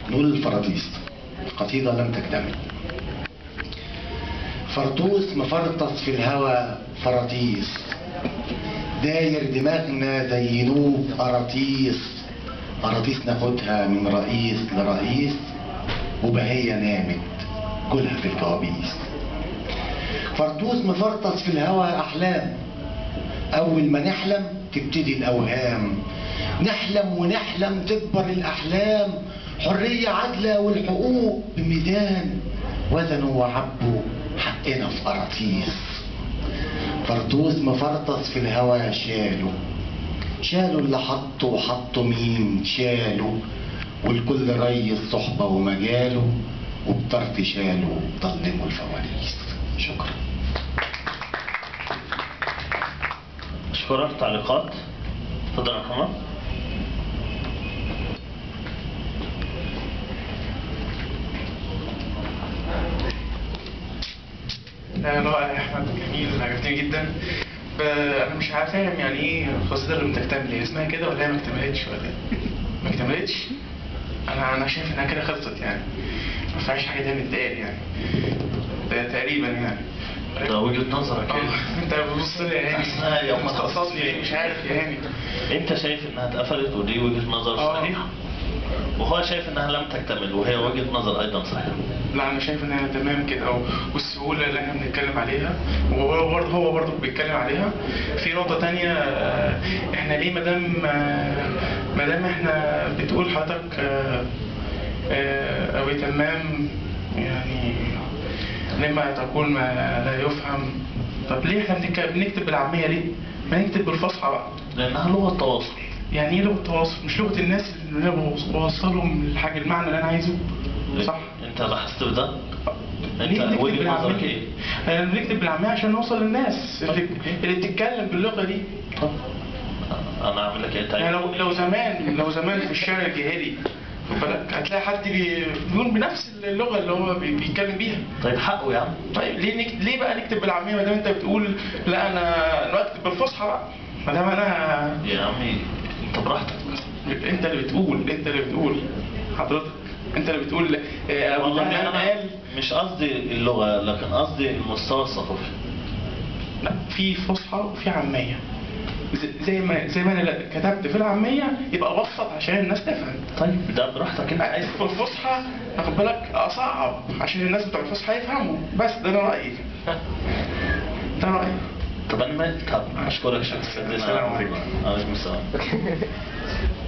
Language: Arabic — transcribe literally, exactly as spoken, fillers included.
نقول الفراطيس، قصيدة لم تكتمل. فرطوس مفرطس في الهوى فرطيس، داير دماغنا زي نوب قراطيس، قراطيس ناخدها من رئيس لرئيس، وبهية نامت كلها في الكوابيس. فرطوس مفرطس في الهوى أحلام، أول ما نحلم تبتدي الأوهام، نحلم ونحلم تكبر الأحلام، حرية عدلة والحقوق بميدان، وزنوا وعبوا حقنا في قراطيس. فرطوس مفرطس في الهوى شالوا، شالوا اللي حطوا وحطوا مين شالوا، والكل ريس صحبة ومجاله، وبطرف شالوا ضلموا الفوانيس. شكرا. أشكرك. تعليقات؟ اتفضل يا محمد. رائع يا احمد، جميل، عجبتني جدا. انا مش عارف فاهم يعني ايه القصيده اللي بتكتمل، هي اسمها كده ولا هي ما اكتملتش ولا ايه؟ ما اكتملتش؟ انا انا شايف انها كده خلصت يعني، ما فيهاش حاجه تاني تتقال يعني، ده تقريبا يعني. ده وجهة نظرك يعني. انت بتبص لي يا هاني مستقصدني ليه مش عارف يا هاني. انت شايف انها اتقفلت ودي وجهة نظر صحيحة، وهو شايف انها لم تكتمل وهي وجهة نظر ايضا صحيحة. لا انا شايف انها تمام كده، والسهوله اللي احنا بنتكلم عليها وهو برضه هو برضه بيتكلم عليها. في نقطه تانية، احنا ليه ما دام ما دام احنا بتقول حضرتك او تمام يعني لما تقول ما لا يفهم، طب ليه احنا بنكتب بالعاميه ليه؟ ما نكتب بالفصحى بقى. لانها لغه تواصل. يعني ايه لغه التواصل؟ مش لغه الناس اللي انا بوصلهم الحاجه المعنى اللي انا عايزه. صح؟ انت بحثت في ده؟ انت وجهه نظرك ايه؟ احنا بنكتب بالعاميه عشان نوصل للناس اللي, اللي بتتكلم باللغه دي. طب انا اعمل لك ايه؟ يعني لو لو زمان لو زمان في الشارع الجاهلي هتلاقي حد بيقول بنفس اللغه اللي هو بيتكلم بيها. طيب حقه يا عم. طيب ليه نك... ليه بقى نكتب بالعاميه ما دام انت بتقول لا انا نكتب بالفصحى بقى؟ ما دام انا يا عمي انت براحتك. انت اللي بتقول انت اللي بتقول حضرتك انت اللي بتقول. اه والله انا قال مش قصدي اللغه لكن قصدي المستوى الثقافي. لا في فصحى وفي عاميه، زي ما زي ما انا كتبت في العاميه يبقى ابسط عشان الناس تفهم. طيب ده براحتك انت عايز. في الفصحى واخد بالك اصعب عشان الناس بتوع الفصحى يفهموا، بس ده انا رايي. ده رايي. طب انا ما طب اشكرك شكرا. السلام عليكم. وعليكم السلام.